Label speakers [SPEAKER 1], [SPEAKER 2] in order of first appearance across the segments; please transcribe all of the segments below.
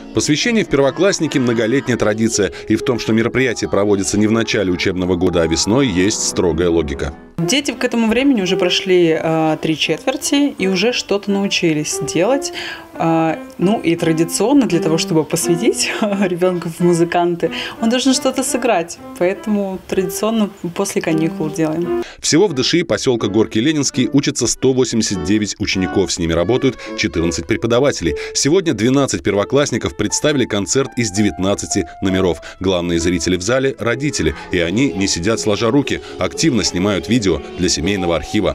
[SPEAKER 1] Посвящение в первоклассники – многолетняя традиция. И в том, что мероприятие проводится не в начале учебного года, а весной, есть строгая логика.
[SPEAKER 2] Дети к этому времени уже прошли 3 четверти и уже что-то научились делать. Ну и традиционно для того, чтобы посвятить ребенка в музыканты, он должен что-то сыграть. Поэтому традиционно после каникул делаем.
[SPEAKER 1] Всего в ДШИ поселка Горки-Ленинский учатся 189 учеников. С ними работают 14 преподавателей. Сегодня 12 первоклассников представили концерт из 19 номеров. Главные зрители в зале – родители. И они не сидят сложа руки, активно снимают видео для семейного архива.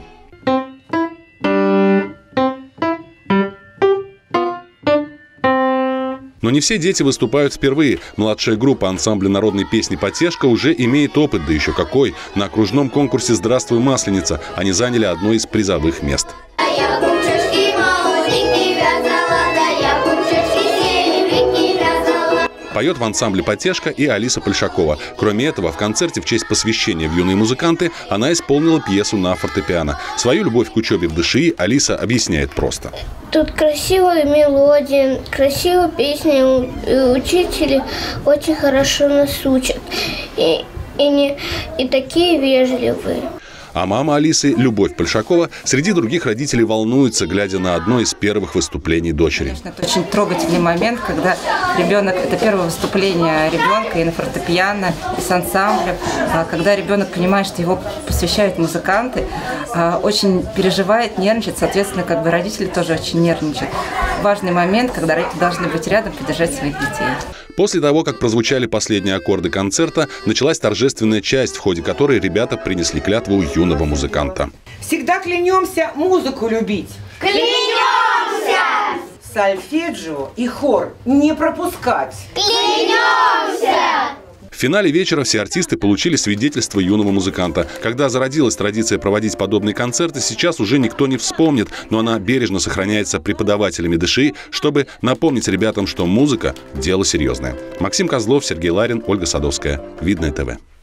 [SPEAKER 1] Но не все дети выступают впервые. Младшая группа ансамбля народной песни «Потешка» уже имеет опыт, да еще какой. На окружном конкурсе «Здравствуй, Масленица» они заняли одно из призовых мест. Поет в ансамбле «Потешка» и Алиса Польшакова. Кроме этого, в концерте в честь посвящения в юные музыканты она исполнила пьесу на фортепиано. Свою любовь к учебе в ДШИ Алиса объясняет просто.
[SPEAKER 3] Тут красивая мелодия, красивая песня, и учители очень хорошо нас учат. И такие вежливые.
[SPEAKER 1] А мама Алисы, Любовь Польшакова, среди других родителей волнуется, глядя на одно из первых выступлений дочери.
[SPEAKER 4] Конечно, это очень трогательный момент, когда ребенок, это первое выступление ребенка и на фортепиано, и с ансамблем, когда ребенок понимает, что его посвящают музыканты, очень переживает, нервничает, соответственно, как бы родители тоже очень нервничают. Важный момент, когда родители должны быть рядом, поддержать своих детей.
[SPEAKER 1] После того, как прозвучали последние аккорды концерта, началась торжественная часть, в ходе которой ребята принесли клятву юного музыканта.
[SPEAKER 5] Всегда клянемся музыку любить.
[SPEAKER 3] Клянемся!
[SPEAKER 5] Сольфеджио и хор не пропускать.
[SPEAKER 3] Клянемся!
[SPEAKER 1] В финале вечера все артисты получили свидетельство юного музыканта. Когда зародилась традиция проводить подобные концерты, сейчас уже никто не вспомнит, но она бережно сохраняется преподавателями ДШИ, чтобы напомнить ребятам, что музыка – дело серьезное. Максим Козлов, Сергей Ларин, Ольга Садовская. Видное ТВ.